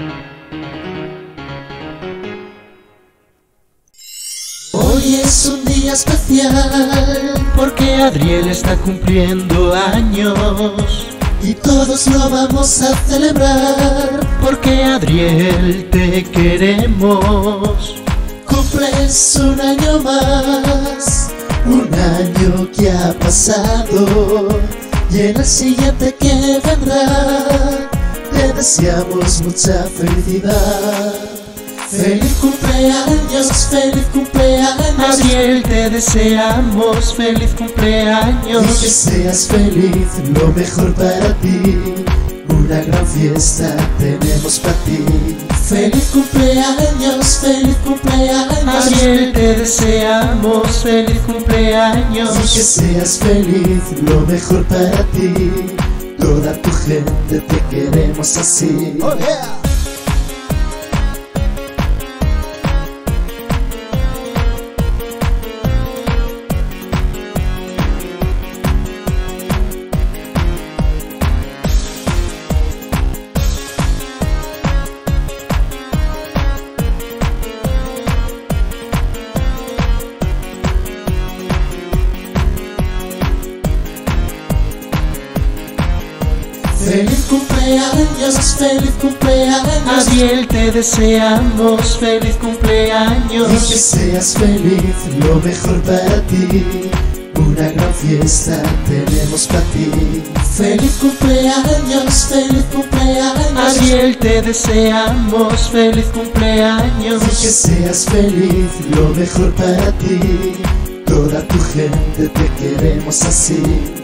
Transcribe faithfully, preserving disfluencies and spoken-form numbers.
Hoy es un día especial porque Adriel está cumpliendo años y todos lo vamos a celebrar. porque Adriel te queremos. Cumples un año más, un año que ha pasado, y en el siguiente que vendrá te deseamos mucha felicidad. Feliz cumpleaños, feliz cumpleaños, Adriel, te deseamos feliz cumpleaños. y que seas feliz, lo mejor para ti. Una gran fiesta tenemos para ti. Feliz cumpleaños, feliz cumpleaños, Adriel, te deseamos feliz cumpleaños. y que seas feliz, lo mejor para ti. Toda tu gente te queremos así. Oh, yeah. Feliz cumpleaños, feliz cumpleaños, Adriel, te deseamos feliz cumpleaños. y que seas feliz, lo mejor para ti. Una gran fiesta tenemos para ti. Feliz cumpleaños, feliz cumpleaños, Adriel, te deseamos feliz cumpleaños. y que seas feliz, lo mejor para ti. Toda tu gente te queremos así.